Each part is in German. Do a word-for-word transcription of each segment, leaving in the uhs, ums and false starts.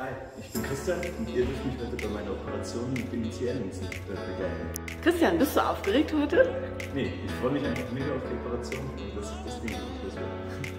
Hi, ich bin Christian und ihr dürft mich heute bei meiner Operation mit dem I C L-Insel begleiten. Christian, bist du aufgeregt heute? Nee, ich freue mich einfach mega auf die Operation und das ist das Ding, was ich los will.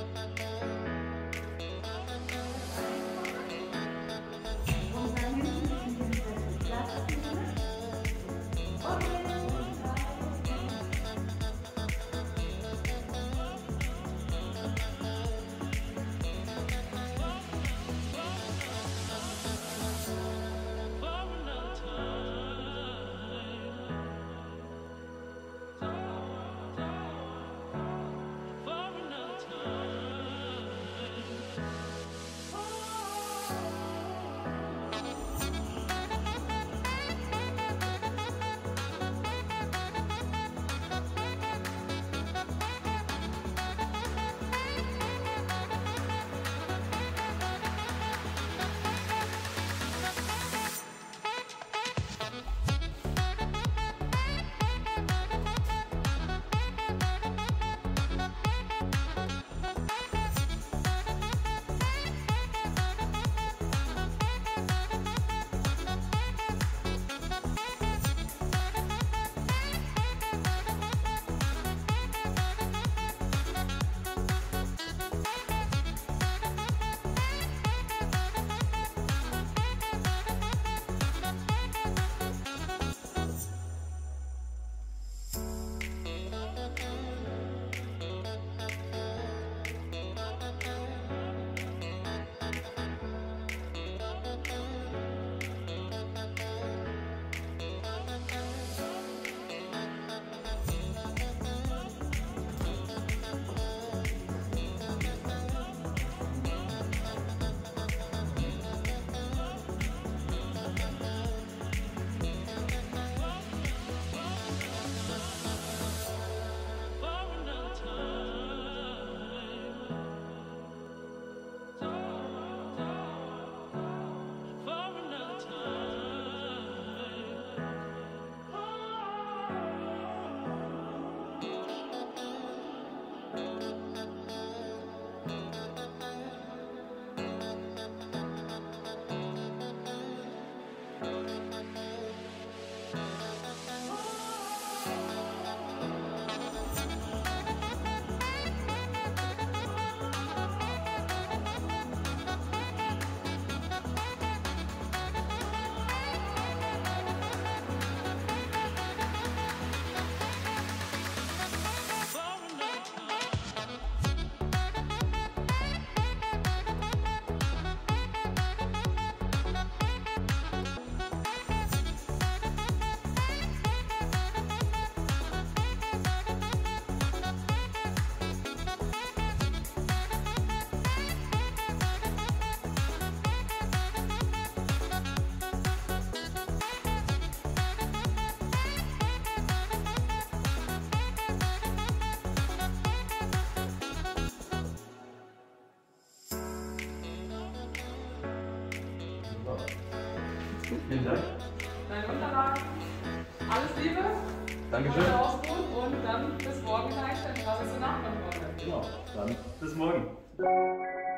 Vielen Dank. Deine Unterlagen. Alles Liebe. Dankeschön. Ausruhen und dann bis morgen in der Einstellung. Was ist so Nachkommen? Genau, dann bis morgen.